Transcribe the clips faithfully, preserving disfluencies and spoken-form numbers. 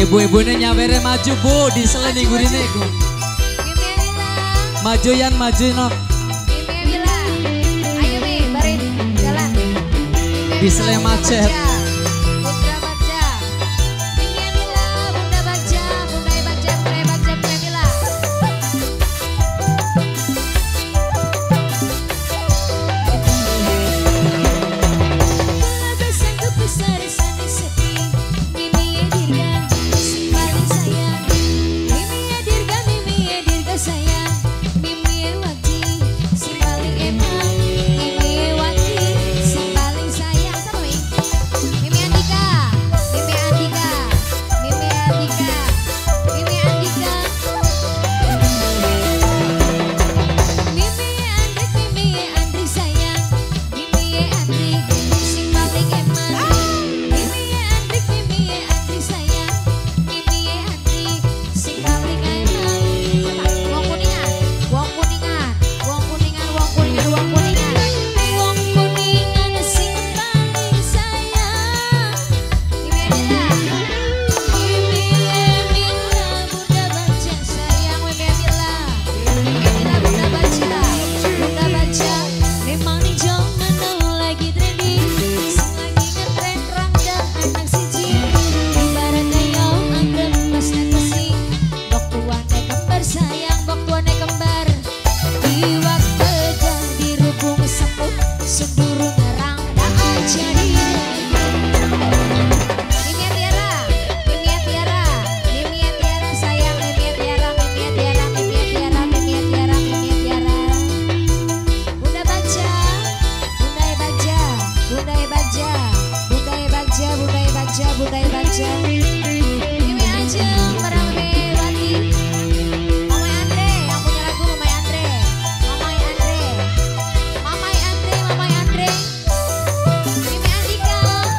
Ibu-ibu ini nyawere maju bu, di seleni gurine ku. Maju yan maju no. Ayo Mi, barin jalan. Di sele macet. Putra Bagja. Mimi Mila, Bunda Bagja, Bunda Bagja, Bunda Bagja, Mimi Mila. Kalau bersanggup besar sana sepi, Mimi Dirga, si paling sayang. Mimi Dirga, Mimi Dirga sayang. Mimi Wati, si paling emang. Mimi Wati, si paling sayang. Sama Mi? Mimi Andika, Mimi Andika, Mimi Andika, Mimi Andika. Mimi Andrik, Mimi Andrik sayang. Mimi Andrik, si paling emang. Mimi Andrik, Mimi Andrik sayang. Mimi Andrik, si paling emang. Wong kuningan, wong kuningan, wong kuningan, wong kuningan, wong kuningan. Wong kuningan sing paling sayang. Mimi Mila, Mimi Mila, Bunda Bagja sayang. Mimi Mila, Mimi Mila, Bunda Bagja, Bunda Bagja. Memang di zaman now lagi trending, sing lagi ngetren rangga anak siji. Ibarat ayo anggap mas nekesi, bok tuane kembar sayang, bok tuane kembar. Iwak pedang dirubung semut, sendurung ngerang daa jadi. Mimi Tiara, Mimi Tiara, Mimi Tiara sayang, Mimi Tiara, Mimi Tiara, Mimi Tiara, Mimi Tiara, Mimi Tiara. Bunda Bagja, Bunda Bagja, Bunda Bagja, Bunda Bagja, Bunda Bagja, Bunda Bagja. Mimi Ajeng bareng Mimi Wati. Mamai Andre yang punya lagu Mamai Andre. Mamai Andre. Mamai Andre, Mamai Andre. Mimi Andika.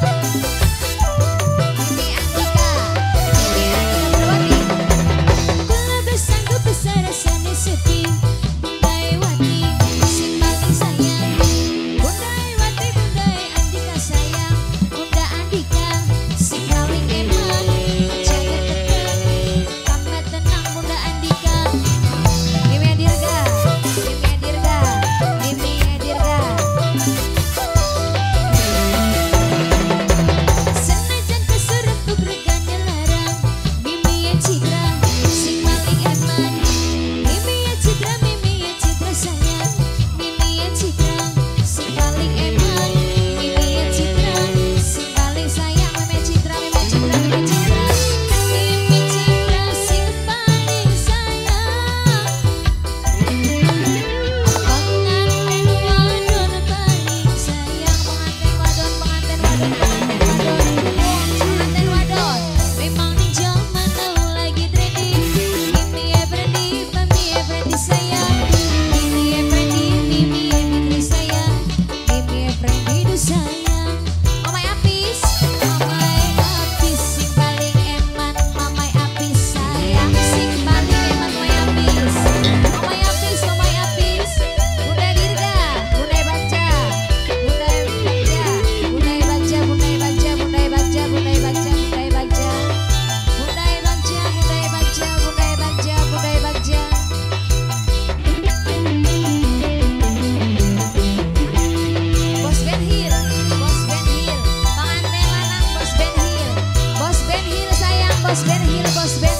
Mimi Andika. Mimi Andika Berwati. Kalau bersanggup besar rasanya sepi. Bunda Wati, si paling sayang. Bunda Wati, Bunda Andika sayang. Bunda Andika, si paling emang. Jaga tenang, tambah tenang Bunda Andika. Mimi Dirga, Mimi Dirga, Mimi Dirga. Senajan keserempuk regane larang, Mimi ya Citra, si paling eman. Mimi ya Citra, Mimi ya Citra sayang. Mimi ya Citra, si paling eman. Mimi ya Citra, si paling sayang. Mimi Citra, Mimi Citra, Mimi Citra. Mimi Citra, si paling sayang. Pengantin wadon paling sayang. Pengantin wadon, pengantin wadon, pengantin wadon. Pengantin wadon. Memang di zaman now lagi trending. Mimi ya Brandy, Mimi ya Brandy sayang. Mimi ya Brandy, Mimi ya Fitri sayang. Mimi ya Brandy du sayang. Mamai Apis, Mamai Apis sing paling eman. Mamai Apis sayang, sing paling eman Mamai Apis. Mamai Apis, Mamai Apis. Bunda Dirga, Bunda Bagja, Bunda Bagja, Bunda Bagja, Bunda Bagja, Bunda Bagja, Bunda Bagja, Bunda Bagja. Bunda Bagja, Bunda Bagja, Bunda Bagja, Bunda Bagja. Bos Ben Hill, Bos Ben Hill. Pengantin lanang Bos Ben Hill. Bos Ben Hill sayang, Bos Ben Hill, Bos Ben